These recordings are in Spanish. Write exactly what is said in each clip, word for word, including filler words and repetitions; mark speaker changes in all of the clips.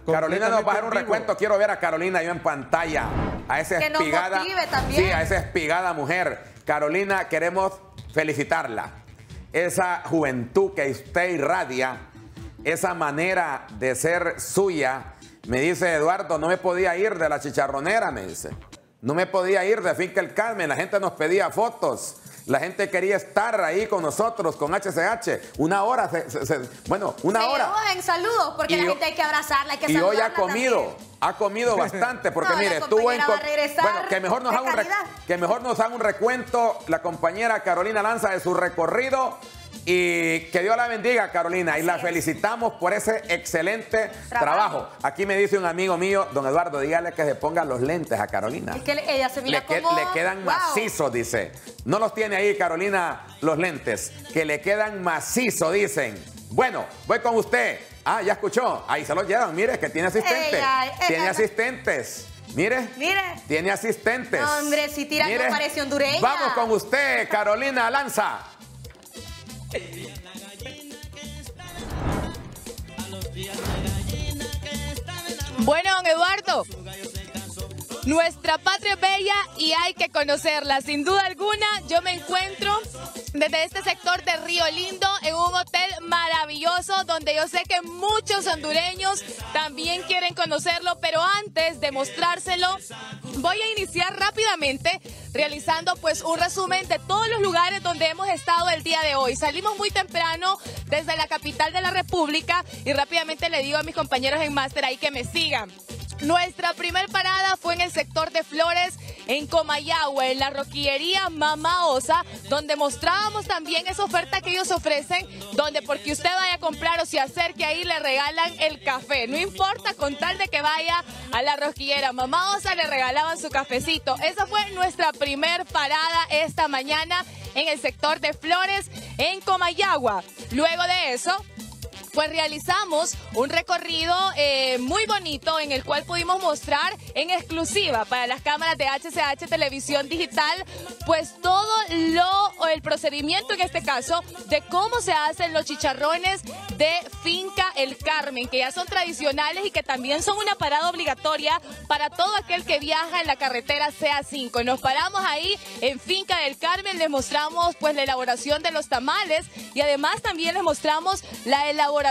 Speaker 1: Carolina nos va a dar un recuento. Quiero ver a Carolina yo en pantalla. A esa
Speaker 2: que
Speaker 1: espigada.
Speaker 2: Nos motive también.
Speaker 1: Sí, a esa espigada mujer. Carolina, queremos felicitarla. Esa juventud que usted irradia, esa manera de ser suya. Me dice Eduardo, no me podía ir de la chicharronera, me dice. No me podía ir de Finca El Carmen. La gente nos pedía fotos. La gente quería estar ahí con nosotros, con H C H. Una hora, se, se, se, bueno, una
Speaker 2: Seguimos
Speaker 1: hora.
Speaker 2: en saludos, porque
Speaker 1: y
Speaker 2: la
Speaker 1: yo,
Speaker 2: gente hay que abrazarla, hay que
Speaker 1: Y hoy
Speaker 2: saludarla
Speaker 1: ha comido,
Speaker 2: también.
Speaker 1: ha comido bastante, porque
Speaker 2: no,
Speaker 1: mire,
Speaker 2: la
Speaker 1: estuvo en...
Speaker 2: va a regresar
Speaker 1: bueno, que mejor, nos haga un re, que mejor nos haga un recuento la compañera Carolina Lanza de su recorrido. Y que Dios la bendiga, Carolina. Y la felicitamos por ese excelente trabajo. trabajo. Aquí me dice un amigo mío, don Eduardo, dígale que se pongan los lentes a Carolina.
Speaker 2: Es que ella se mira
Speaker 1: le, que,
Speaker 2: como...
Speaker 1: le quedan wow. macizos, dice. No los tiene ahí, Carolina, los lentes. Que le quedan macizos, dicen. Bueno, voy con usted. Ah, ya escuchó. Ahí se los llevan. Mire, que tiene asistentes. Ella, ella, tiene ella. asistentes. Mire,
Speaker 2: Mire,
Speaker 1: tiene asistentes.
Speaker 2: No, hombre, si tira no parece hondureña.
Speaker 1: Vamos con usted, Carolina Lanza.
Speaker 3: Bueno, don Eduardo, nuestra patria es bella y hay que conocerla. Sin duda alguna, yo me encuentro desde este sector de Río Lindo en un hotel maravilloso donde yo sé que muchos hondureños también quieren conocerlo, pero antes de mostrárselo, voy a iniciar rápidamente realizando pues un resumen de todos los lugares donde hemos estado el día de hoy. Salimos muy temprano desde la capital de la República y rápidamente le digo a mis compañeros en máster ahí que me sigan. Nuestra primer parada fue en el sector de Flores, en Comayagua, en la roquillería Mamá Osa, donde mostrábamos también esa oferta que ellos ofrecen, donde porque usted vaya a comprar o se acerque ahí le regalan el café. No importa, con tal de que vaya a la roquillera Mamá Osa le regalaban su cafecito. Esa fue nuestra primer parada esta mañana en el sector de Flores, en Comayagua. Luego de eso, pues realizamos un recorrido eh, muy bonito en el cual pudimos mostrar en exclusiva para las cámaras de H C H Televisión Digital, pues todo lo, el procedimiento en este caso de cómo se hacen los chicharrones de Finca El Carmen, que ya son tradicionales y que también son una parada obligatoria para todo aquel que viaja en la carretera C A cinco. Nos paramos ahí en Finca del Carmen, les mostramos pues la elaboración de los tamales y además también les mostramos la elaboración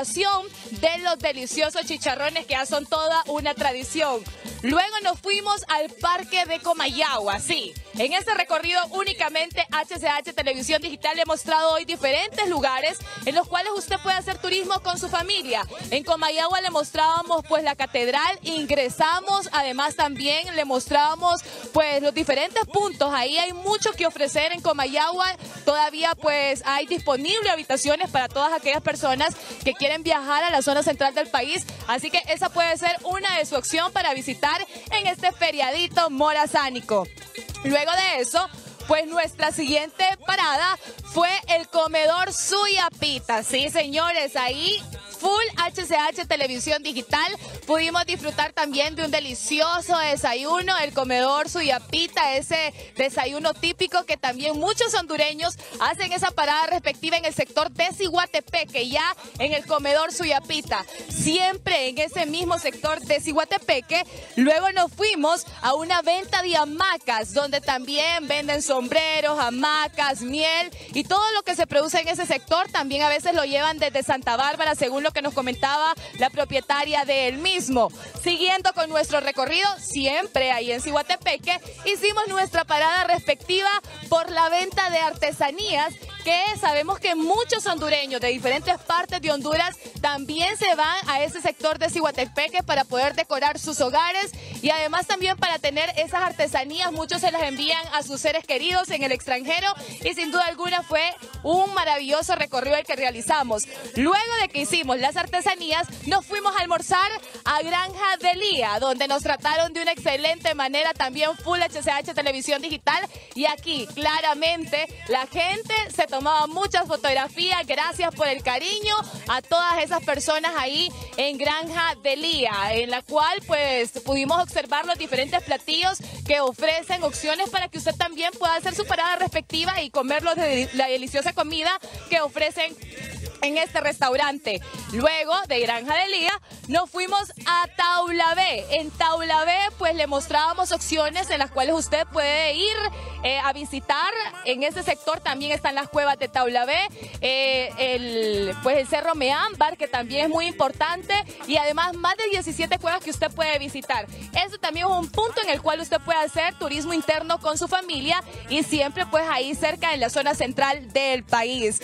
Speaker 3: de los deliciosos chicharrones que ya son toda una tradición. Luego nos fuimos al Parque de Comayagua, sí. En este recorrido únicamente H C H Televisión Digital le ha mostrado hoy diferentes lugares en los cuales usted puede hacer turismo con su familia. En Comayagua le mostrábamos pues la catedral, ingresamos, además también le mostrábamos pues los diferentes puntos. Ahí hay mucho que ofrecer en Comayagua. Todavía pues hay disponibles habitaciones para todas aquellas personas que quieren viajar a la zona central del país. Así que esa puede ser una de su opción para visitar en este feriadito morazánico. Luego de eso, pues nuestra siguiente parada fue el comedor Suyapita. Sí, señores, ahí full H C H Televisión Digital. Pudimos disfrutar también de un delicioso desayuno, el comedor Suyapita, ese desayuno típico que también muchos hondureños hacen esa parada respectiva en el sector de Ciguatepeque, ya en el comedor Suyapita. Siempre en ese mismo sector de Ciguatepeque. Luego nos fuimos a una venta de hamacas, donde también venden sombreros, hamacas, miel y todo lo que se produce en ese sector. También a veces lo llevan desde Santa Bárbara, según lo que nos comentaba la propietaria del mismo. Siguiendo con nuestro recorrido, siempre ahí en Ciguatepeque, hicimos nuestra parada respectiva por la venta de artesanías, que sabemos que muchos hondureños de diferentes partes de Honduras también se van a ese sector de Ciguatepeque para poder decorar sus hogares y además también para tener esas artesanías. Muchos se las envían a sus seres queridos en el extranjero y sin duda alguna fue un maravilloso recorrido el que realizamos. Luego de que hicimos las artesanías, nos fuimos a almorzar a Granja de Lía, donde nos trataron de una excelente manera, también full H C H Televisión Digital, y aquí claramente la gente se tomaba muchas fotografías. Gracias por el cariño a todas esas personas ahí en Granja de Lía, en la cual pues pudimos observar los diferentes platillos que ofrecen, opciones para que usted también pueda hacer su parada respectiva y comer de la deliciosa comida que ofrecen en este restaurante. Luego de Granja de Lía nos fuimos a Taula B. En Taula B pues le mostrábamos opciones en las cuales usted puede ir eh, a visitar. En ese sector también están las cuevas de Taula B, eh, el, pues el Cerro Meámbar, que también es muy importante, y además más de diecisiete cuevas que usted puede visitar. Eso también es un punto en el cual usted puede hacer turismo interno con su familia y siempre pues ahí cerca en la zona central del país.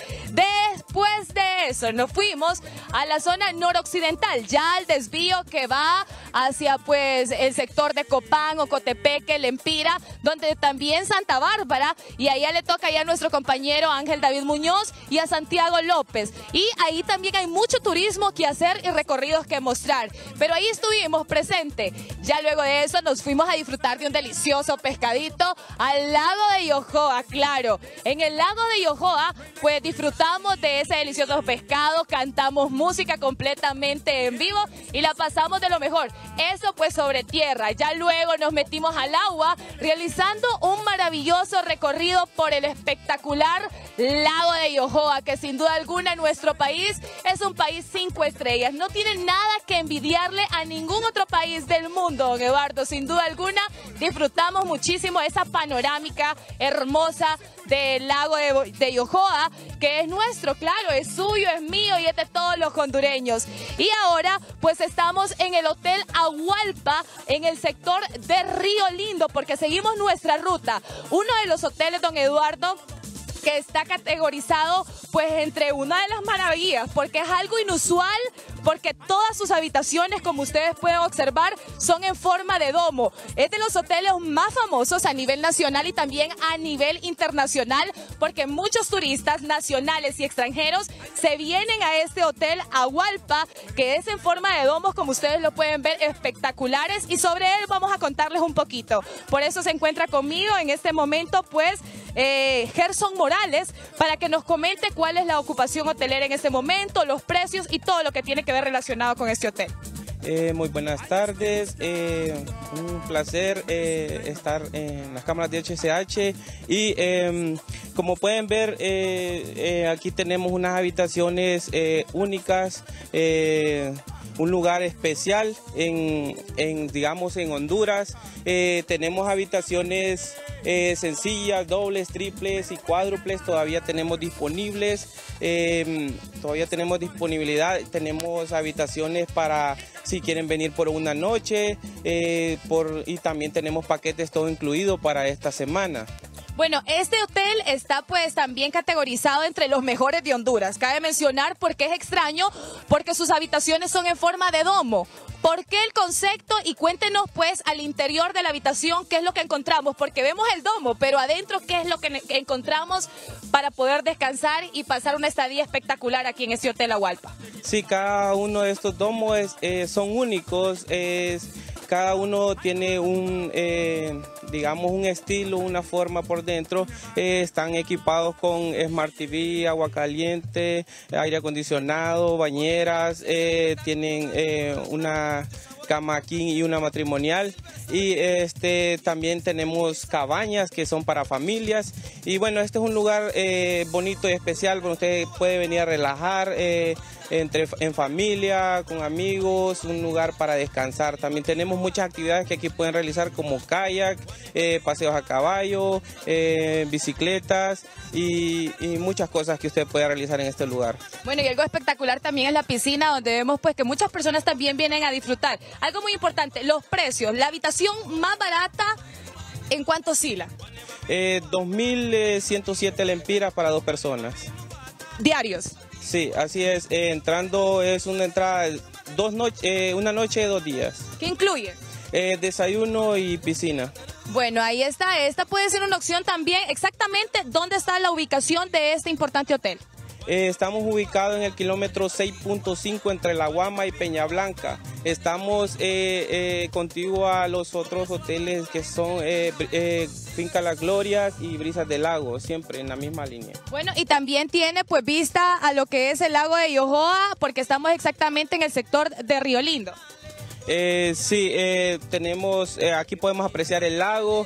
Speaker 3: Después de eso nos fuimos a la zona noroccidental, ya al desvío que va hacia pues el sector de Copán, Ocotepeque, Lempira, donde también Santa Bárbara, y allá le toca ya a nuestro compañero Ángel David Muñoz y a Santiago López. Y ahí también hay mucho turismo que hacer y recorridos que mostrar, pero ahí estuvimos presentes. Ya luego de eso nos fuimos a disfrutar de un delicioso pescadito al lago de Yojoa, claro. En el lago de Yojoa pues disfrutamos de ese delicioso pescado, cantamos música completamente en vivo y la pasamos de lo mejor. Eso pues sobre tierra. Ya luego nos metimos al agua realizando un maravilloso recorrido por el espectacular lago de Yojoa, que sin duda alguna nuestro país es un país cinco estrellas. No tiene nada que envidiarle a ningún otro país del mundo, don Eduardo. Sin duda alguna disfrutamos muchísimo esa panorámica hermosa del lago de, de Yojoa, que es nuestro, claro, es suyo, es mío y es de todos los hondureños. Y ahora pues estamos en el Hotel Agualpa, en el sector de Río Lindo, porque seguimos nuestra ruta. Uno de los hoteles, don Eduardo, que está categorizado pues entre una de las maravillas, porque es algo inusual, porque todas sus habitaciones, como ustedes pueden observar, son en forma de domo. Es de los hoteles más famosos a nivel nacional y también a nivel internacional, porque muchos turistas nacionales y extranjeros se vienen a este hotel Agualpa, que es en forma de domos, como ustedes lo pueden ver, espectaculares, y sobre él vamos a contarles un poquito. Por eso se encuentra conmigo en este momento pues eh, Gerson Morales, para que nos comente cuál es la ocupación hotelera en este momento, los precios y todo lo que tiene que ver relacionado con este hotel.
Speaker 4: Eh, muy buenas tardes, eh, un placer eh, estar en las cámaras de H C H y eh, como pueden ver eh, eh, aquí tenemos unas habitaciones eh, únicas, eh, un lugar especial en, en digamos en Honduras. Eh, tenemos habitaciones eh, sencillas, dobles, triples y cuádruples, todavía tenemos disponibles, eh, todavía tenemos disponibilidad, tenemos habitaciones para si quieren venir por una noche, eh, por, y también tenemos paquetes todo incluido para esta semana.
Speaker 3: Bueno, este hotel está pues también categorizado entre los mejores de Honduras. Cabe mencionar porque es extraño, porque sus habitaciones son en forma de domo. ¿Por qué el concepto? Y cuéntenos pues al interior de la habitación qué es lo que encontramos, porque vemos el domo, pero adentro qué es lo que encontramos para poder descansar y pasar una estadía espectacular aquí en este Hotel Agualpa.
Speaker 4: Sí, cada uno de estos domos es, eh, son únicos, es, cada uno tiene un, eh, digamos, un estilo, una forma por dentro. Eh, están equipados con Smart T V, agua caliente, aire acondicionado, bañeras, eh, tienen eh, una cama king y una matrimonial, y este también tenemos cabañas que son para familias. Y bueno, este es un lugar eh, bonito y especial donde usted puede venir a relajar eh, entre, en familia, con amigos, un lugar para descansar. También tenemos muchas actividades que aquí pueden realizar, como kayak, eh, paseos a caballo, eh, bicicletas y, y muchas cosas que usted puede realizar en este lugar.
Speaker 3: Bueno, y algo espectacular también es la piscina, donde vemos pues que muchas personas también vienen a disfrutar. Algo muy importante, los precios. La habitación más barata, ¿en cuánto oscila?
Speaker 4: Eh, dos mil ciento siete lempiras para dos personas.
Speaker 3: ¿Diarios?
Speaker 4: Sí, así es. Eh, entrando es una entrada, dos no eh, una noche, dos días.
Speaker 3: ¿Qué incluye?
Speaker 4: Eh, desayuno y piscina.
Speaker 3: Bueno, ahí está. Esta puede ser una opción también. Exactamente, ¿dónde está la ubicación de este importante hotel?
Speaker 4: Eh, estamos ubicados en el kilómetro seis punto cinco entre La Guama y Peña Blanca. Estamos eh, eh, contiguos a los otros hoteles que son eh, eh, Finca Las Glorias y Brisas del Lago, siempre en la misma línea.
Speaker 3: Bueno, y también tiene pues vista a lo que es el lago de Yojoa, porque estamos exactamente en el sector de Río Lindo.
Speaker 4: Eh, sí, eh, tenemos, eh, aquí podemos apreciar el lago,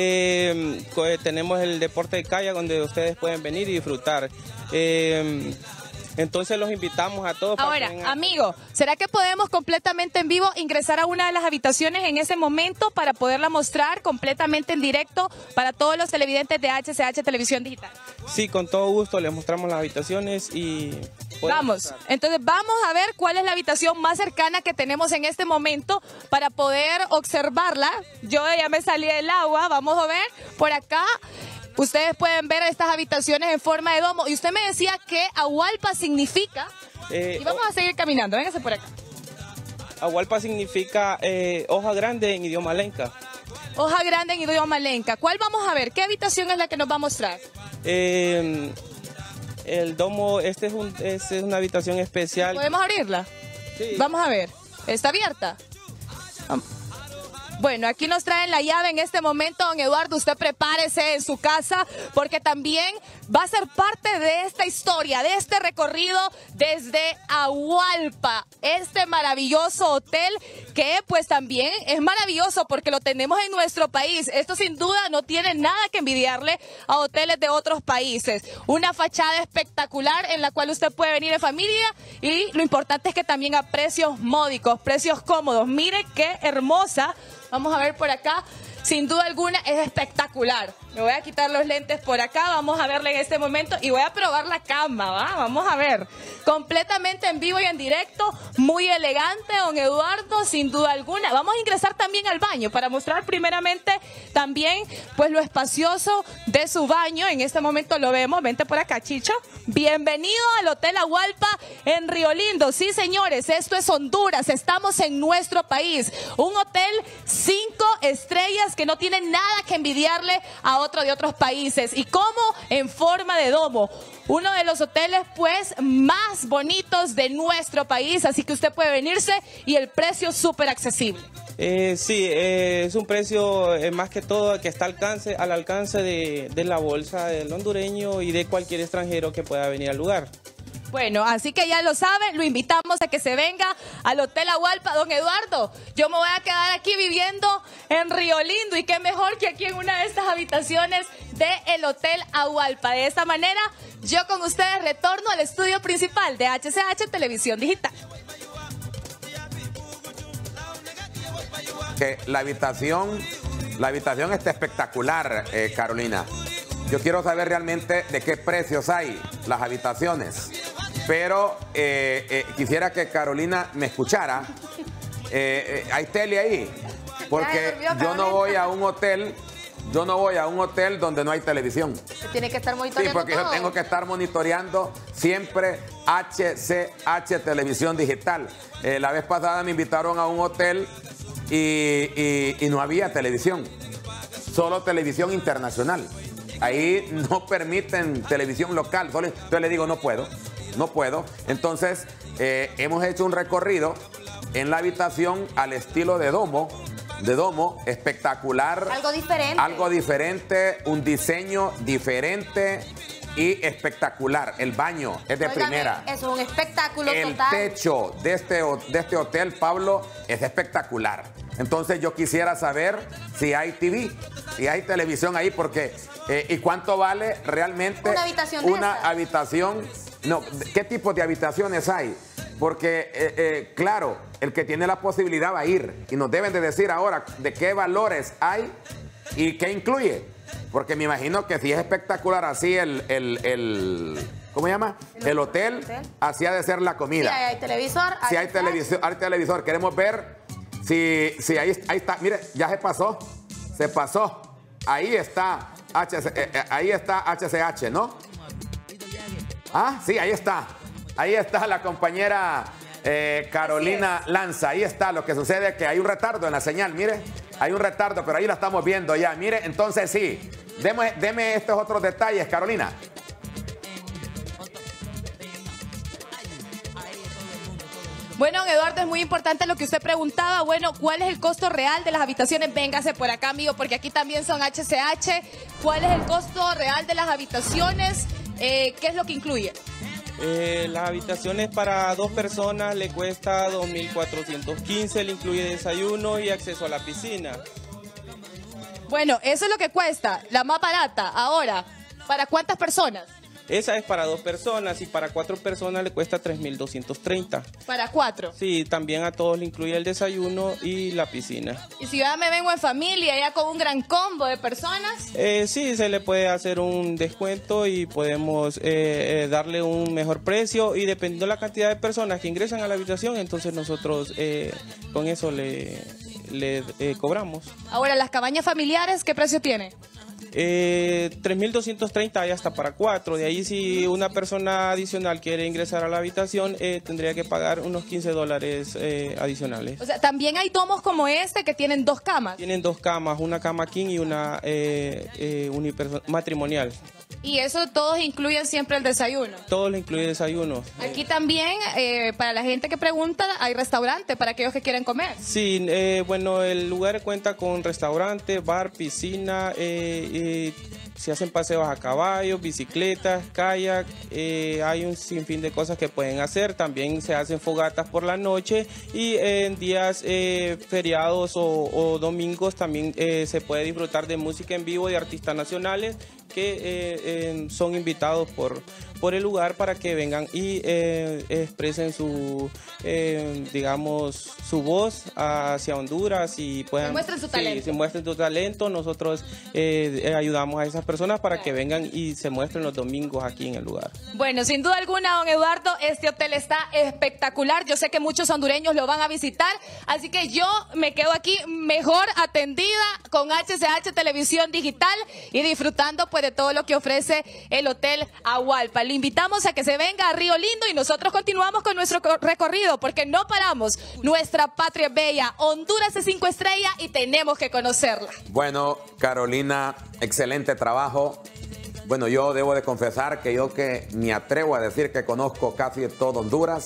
Speaker 4: eh, tenemos el deporte de kayak donde ustedes pueden venir y disfrutar. Eh, Entonces los invitamos a todos.
Speaker 3: Ahora, para que amigo, ¿será que podemos completamente en vivo ingresar a una de las habitaciones en ese momento para poderla mostrar completamente en directo para todos los televidentes de H C H Televisión Digital?
Speaker 4: Sí, con todo gusto les mostramos las habitaciones y...
Speaker 3: Vamos, estar. Entonces vamos a ver cuál es la habitación más cercana que tenemos en este momento para poder observarla. Yo ya me salí del agua, vamos a ver por acá. Ustedes pueden ver estas habitaciones en forma de domo. Y usted me decía que Ahualpa significa... Eh, y vamos a seguir caminando, véngase por acá.
Speaker 4: Ahualpa significa eh, hoja grande en idioma lenca.
Speaker 3: Hoja grande en idioma lenca. ¿Cuál vamos a ver? ¿Qué habitación es la que nos va a mostrar?
Speaker 4: Eh, el domo, este es, un, este es una habitación especial.
Speaker 3: ¿Podemos abrirla?
Speaker 4: Sí.
Speaker 3: Vamos a ver. ¿Está abierta? Bueno, aquí nos traen la llave en este momento, don Eduardo. Usted prepárese en su casa porque también va a ser parte de esta historia, de este recorrido desde Ahualpa. Este maravilloso hotel que pues también es maravilloso porque lo tenemos en nuestro país. Esto sin duda no tiene nada que envidiarle a hoteles de otros países. Una fachada espectacular en la cual usted puede venir en familia y lo importante es que también a precios módicos, precios cómodos. Mire qué hermosa. Vamos a ver por acá, sin duda alguna es espectacular. Me voy a quitar los lentes por acá, vamos a verla en este momento y voy a probar la cama, ¿va? Vamos a ver. Completamente en vivo y en directo, muy elegante, don Eduardo, sin duda alguna. Vamos a ingresar también al baño para mostrar primeramente también pues lo espacioso de su baño. En este momento lo vemos, vente por acá, Chicho. Bienvenido al Hotel Ahualpa en Río Lindo. Sí, señores, esto es Honduras, estamos en nuestro país. Un hotel cinco estrellas que no tiene nada que envidiarle a otro de otros países. ¿Y cómo? En forma de domo. Uno de los hoteles pues más bonitos de nuestro país, así que usted puede venirse y el precio súper accesible.
Speaker 4: Eh, sí, eh, es un precio eh, más que todo que está al alcance, al alcance de, de la bolsa del hondureño y de cualquier extranjero que pueda venir al lugar.
Speaker 3: Bueno, así que ya lo saben, lo invitamos a que se venga al Hotel Ahualpa. Don Eduardo, yo me voy a quedar aquí viviendo en Río Lindo y qué mejor que aquí en una de estas habitaciones del Hotel Ahualpa. De esta manera, yo con ustedes retorno al estudio principal de H C H Televisión Digital.
Speaker 1: Que la habitación, la habitación está espectacular, eh, Carolina. Yo quiero saber realmente de qué precios hay las habitaciones. Pero eh, eh, quisiera que Carolina me escuchara. Eh, eh, ¿Hay tele ahí? Porque yo no voy a un hotel, yo no voy a un hotel donde no hay televisión.
Speaker 2: Tiene que estar monitoreando.
Speaker 1: Sí, porque
Speaker 2: todo.
Speaker 1: yo tengo que estar monitoreando siempre H C H Televisión Digital. Eh, la vez pasada me invitaron a un hotel y, y, y no había televisión, solo televisión internacional. Ahí no permiten televisión local. Solo, entonces le digo, no puedo, no puedo. Entonces, eh, hemos hecho un recorrido en la habitación al estilo de domo, de domo, espectacular.
Speaker 2: Algo diferente.
Speaker 1: Algo diferente, un diseño diferente y espectacular. El baño es de
Speaker 2: Óigame,
Speaker 1: primera.
Speaker 2: Es un espectáculo
Speaker 1: El
Speaker 2: total.
Speaker 1: techo de este, de este hotel, Pablo, es espectacular. Entonces yo quisiera saber si hay T V, si hay televisión ahí, porque eh, ¿y cuánto vale realmente
Speaker 2: una habitación? De
Speaker 1: una
Speaker 2: esta?
Speaker 1: habitación? No, ¿qué tipo de habitaciones hay? Porque, eh, eh, claro, el que tiene la posibilidad va a ir y nos deben de decir ahora de qué valores hay y qué incluye. Porque me imagino que si es espectacular así el, el, el ¿cómo se llama? El, el hotel, hotel, así ha de ser la comida.
Speaker 2: Sí, hay televisor.
Speaker 1: Si hay, hay televisor, hay televisor, queremos ver si, si ahí, ahí está. Mire, ya se pasó, se pasó. Ahí está H C, eh, ahí está H C H, ¿no? Ah, sí, ahí está. Ahí está la compañera eh, Carolina Lanza. Ahí está. Lo que sucede es que hay un retardo en la señal, mire. Hay un retardo, pero ahí la estamos viendo ya. Mire, entonces sí. Deme, deme estos otros detalles, Carolina.
Speaker 3: Bueno, Eduardo, es muy importante lo que usted preguntaba. Bueno, ¿cuál es el costo real de las habitaciones? Véngase por acá, amigo, porque aquí también son H C H. ¿Cuál es el costo real de las habitaciones? Eh, ¿Qué es lo que incluye?
Speaker 4: Eh, las habitaciones para dos personas le cuesta dos mil cuatrocientos quince, le incluye desayuno y acceso a la piscina.
Speaker 3: Bueno, eso es lo que cuesta, la más barata. Ahora, ¿para cuántas personas?
Speaker 4: Esa es para dos personas y para cuatro personas le cuesta tres mil doscientos treinta.
Speaker 3: Para cuatro.
Speaker 4: Sí, también a todos le incluye el desayuno y la piscina.
Speaker 3: Y si ya me vengo en familia, ya con un gran combo de personas.
Speaker 4: Eh, sí, se le puede hacer un descuento y podemos eh, eh, darle un mejor precio y dependiendo de la cantidad de personas que ingresan a la habitación, entonces nosotros eh, con eso le, le eh, cobramos.
Speaker 3: Ahora, las cabañas familiares, ¿qué precio tiene?
Speaker 4: Eh, tres mil doscientos treinta ya está para cuatro. De ahí si una persona adicional quiere ingresar a la habitación, eh, tendría que pagar unos quince dólares eh, adicionales.
Speaker 3: O sea, también hay domos como este que tienen dos camas.
Speaker 4: Tienen dos camas, una cama king y una eh, eh, uniperso- matrimonial.
Speaker 3: Y eso todos incluyen siempre el desayuno.
Speaker 4: Todo le incluye desayuno.
Speaker 3: Aquí también, eh, para la gente que pregunta, hay restaurante para aquellos que quieren comer.
Speaker 4: Sí, eh, bueno, el lugar cuenta con restaurante, bar, piscina, eh, eh, se hacen paseos a caballo, bicicletas, kayak, eh, hay un sinfín de cosas que pueden hacer. También se hacen fogatas por la noche y eh, en días eh, feriados o, o domingos también eh, se puede disfrutar de música en vivo de artistas nacionales que eh, eh, son invitados por, por el lugar para que vengan y eh, expresen su, eh, digamos, su voz hacia Honduras y puedan...
Speaker 3: Se muestren su
Speaker 4: sí,
Speaker 3: talento.
Speaker 4: se muestren su talento. Nosotros eh, ayudamos a esas personas para que vengan y se muestren los domingos aquí en el lugar.
Speaker 3: Bueno, sin duda alguna, don Eduardo, este hotel está espectacular. Yo sé que muchos hondureños lo van a visitar, así que yo me quedo aquí mejor atendida con H C H Televisión Digital y disfrutando pues de todo lo que ofrece el Hotel Ahualpa. Le invitamos a que se venga a Río Lindo y nosotros continuamos con nuestro recorrido porque no paramos. Nuestra patria es bella, Honduras es cinco estrellas y tenemos que conocerla.
Speaker 1: Bueno, Carolina, excelente trabajo. Bueno, yo debo de confesar que yo que me atrevo a decir que conozco casi todo Honduras.